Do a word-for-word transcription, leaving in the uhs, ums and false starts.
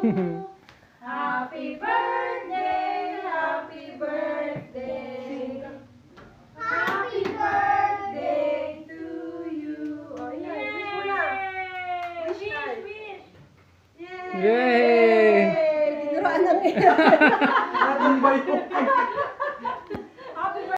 Happy birthday, happy birthday. Happy birthday to you. Oh, yeah. Wish mo na. Wish, wish. Yay! Yay! Tinuruan na ngayon. Natumbay ko.